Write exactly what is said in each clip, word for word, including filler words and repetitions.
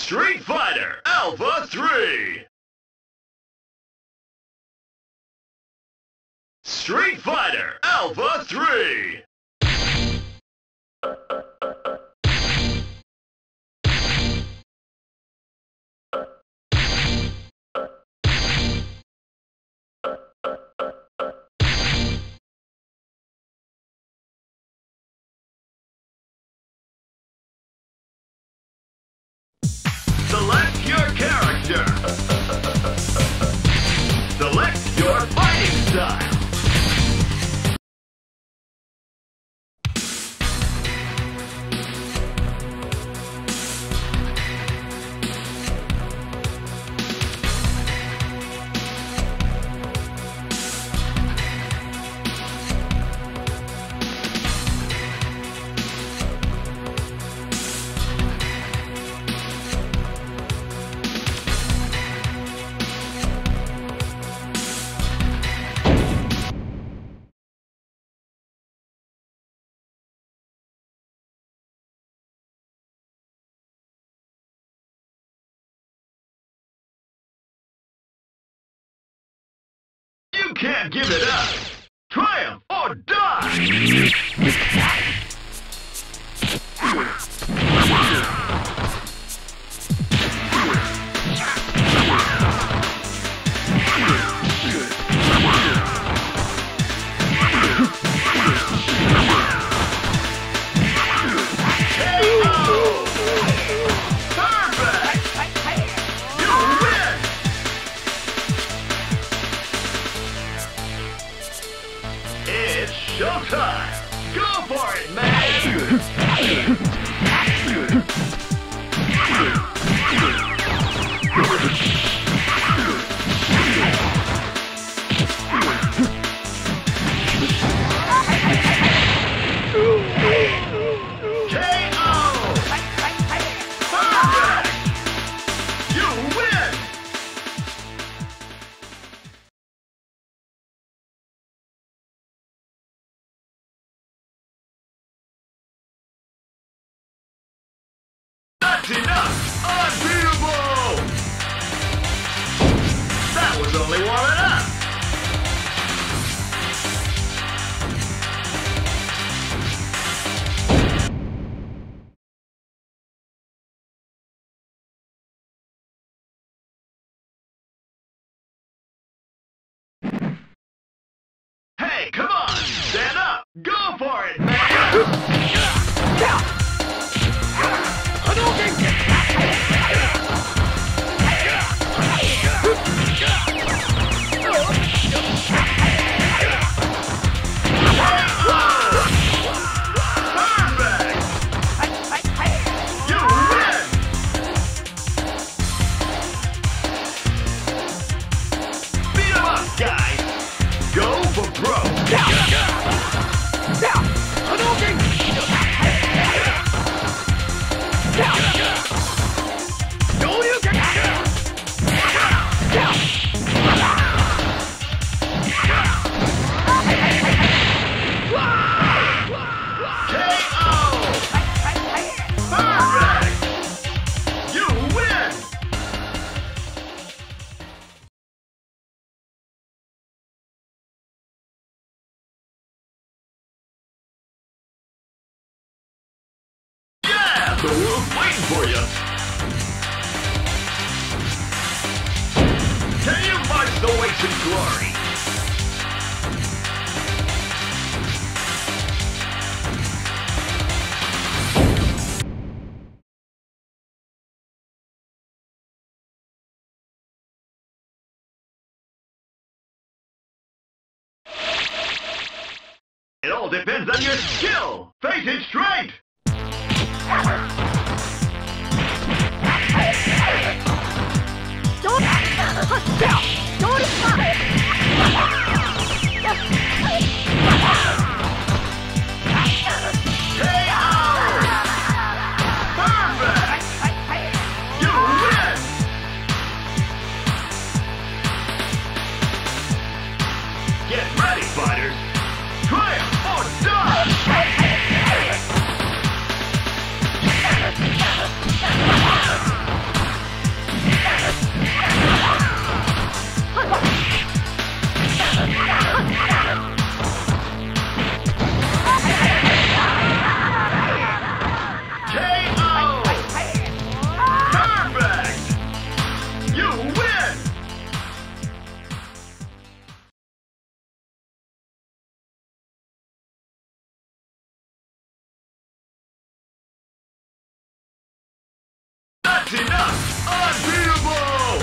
Street Fighter Alpha three. Street Fighter Alpha three. Select your character. Select your fighting style. You can't give it up! Triumph or die! Showtime! Go for it, man! K O! Perfect! You win! That's enough! Unbeatable! That was only warming up! Hey, come on! Stand up! Go for it, man! The world's waiting for you! Can you march the way to glory? It all depends on your skill! Face it straight! Don't don't stop. K O! Perfect! You win! Get ready, fighters! Triumph or die! That's enough! Unbeatable!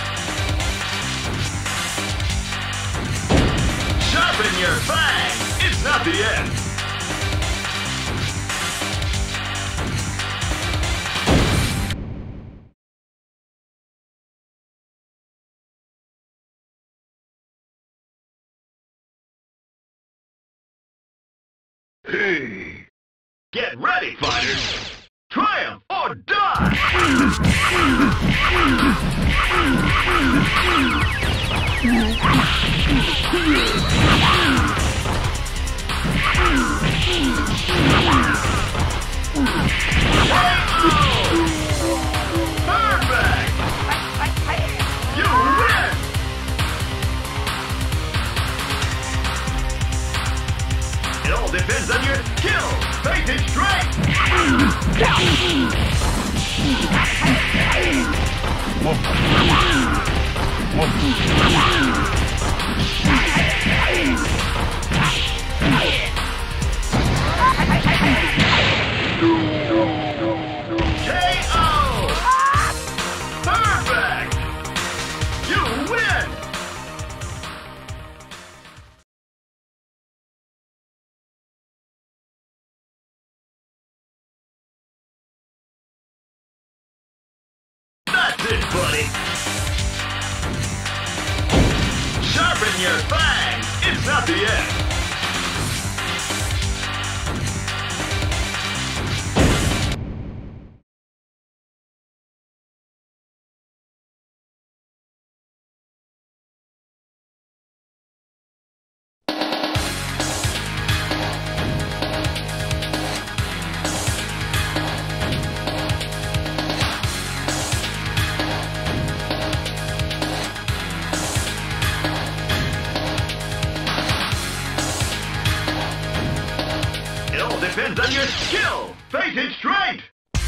Sharpen your fang! It's not the end! Hey! Get ready, fighters! Triumph or die! Perfect! You win! It all depends on your skill! Face it straight! K O! Perfect! You win! That's it, buddy! Sharpen your fangs! It's not the end! Depends on your skill! Face it straight!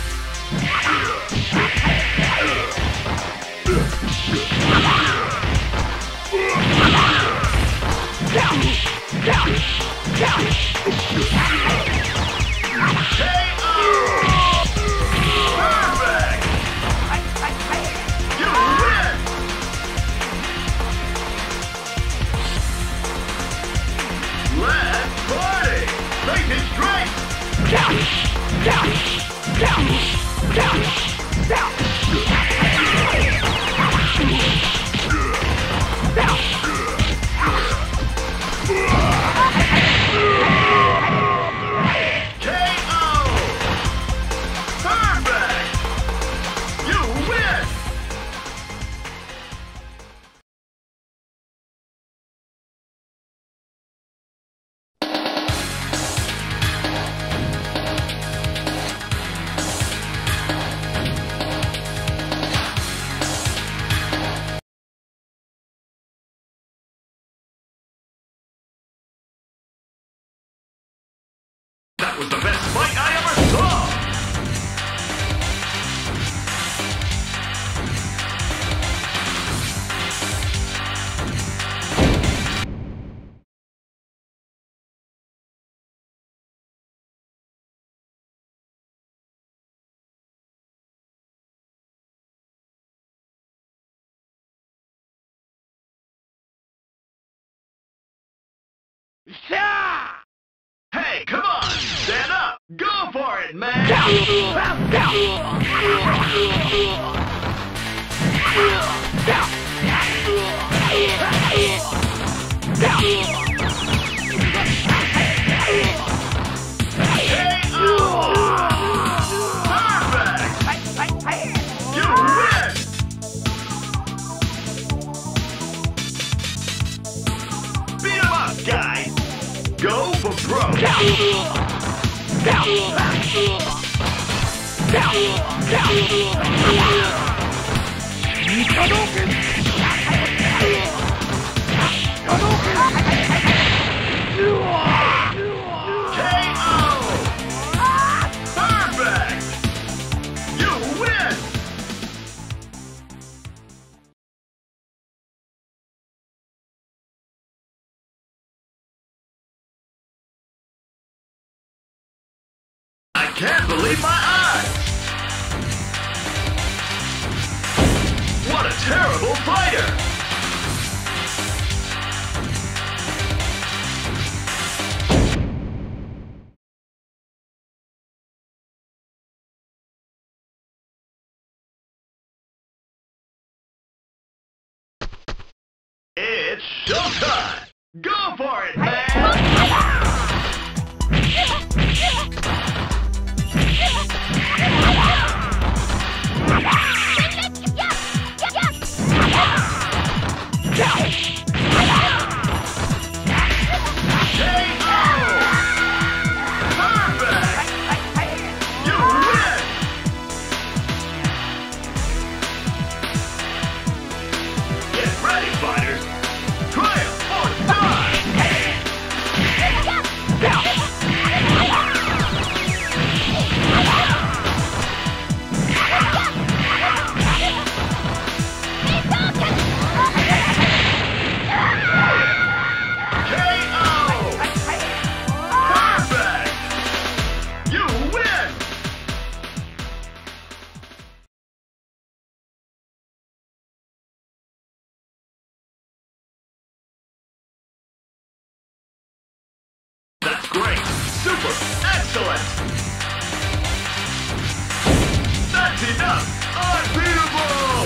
K O! Perfect! You win! Let's party! Face it straight! K O! Perfect! You win! That was the best fight I ever saw! Yeah! Hey, come on! Stand up! Go for it, man! You win! Beat 'em up, guys! Go for broke! K O! Perfect! You win! I can't believe my eyes! It's showtime! Go for it, man! Great! Super! Excellent! That's enough! Unbeatable!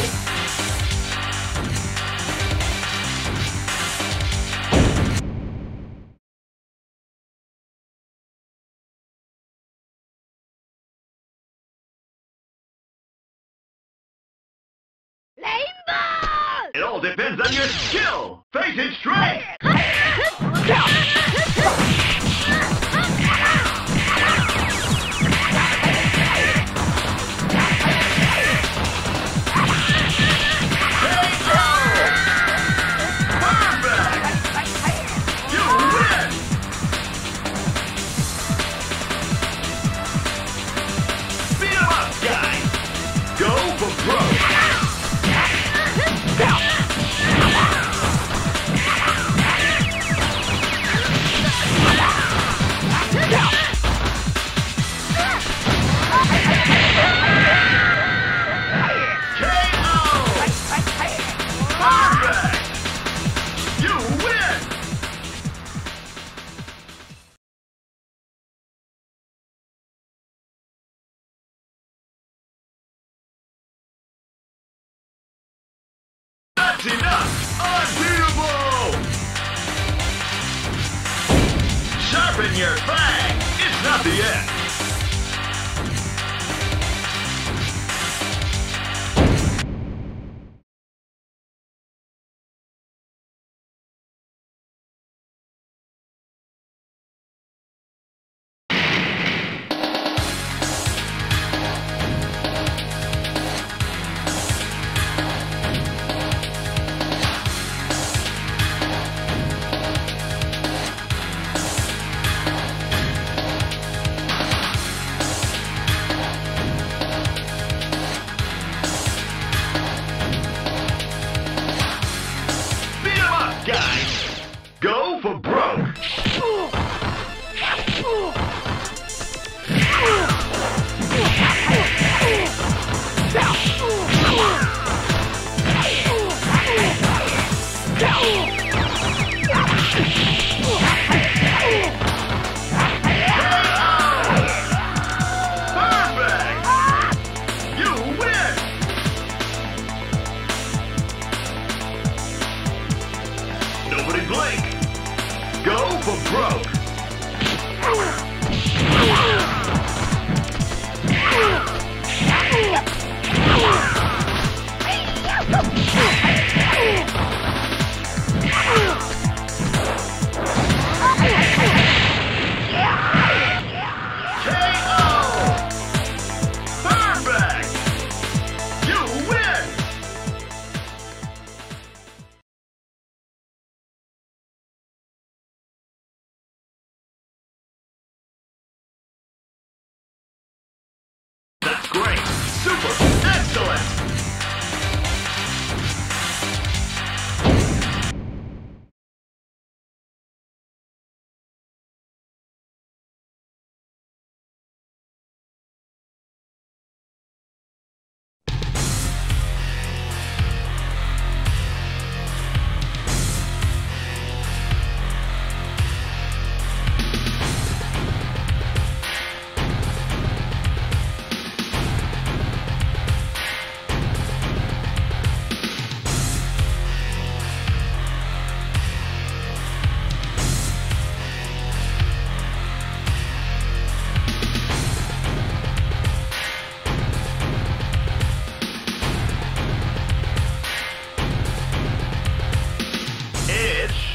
Rainbow! It all depends on your skill! Face it straight! That's enough! Unbeatable! Sharpen your fang! It's not the end!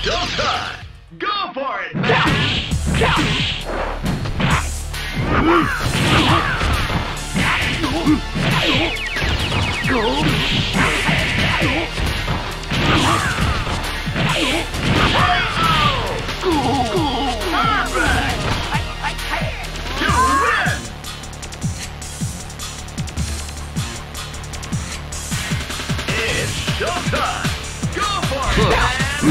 showtime! Go for it, man! Showtime! Go for it, man!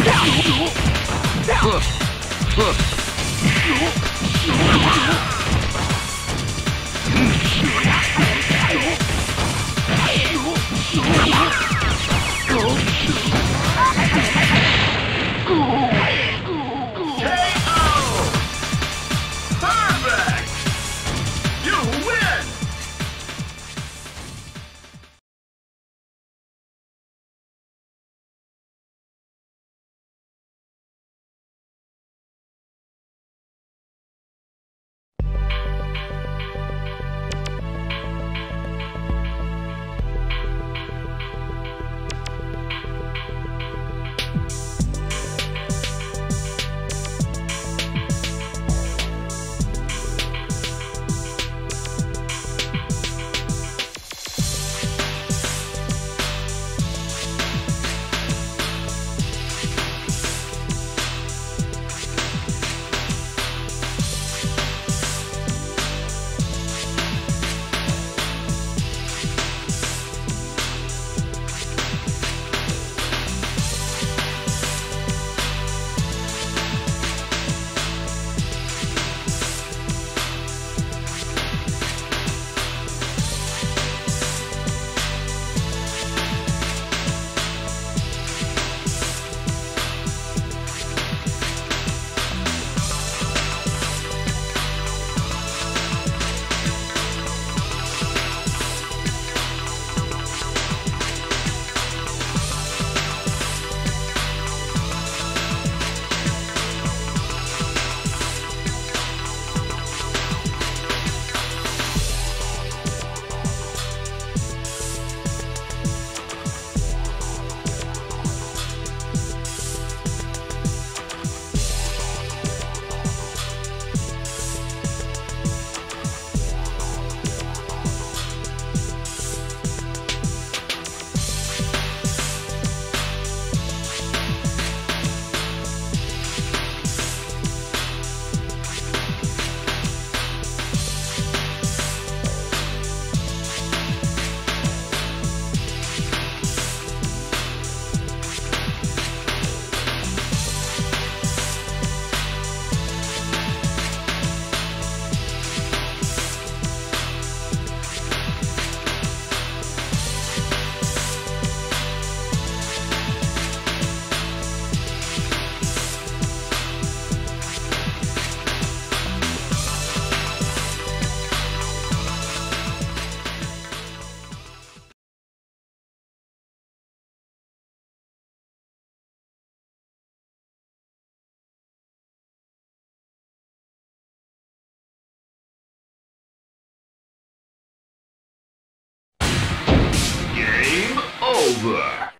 K O! Perfect! You win! Game over.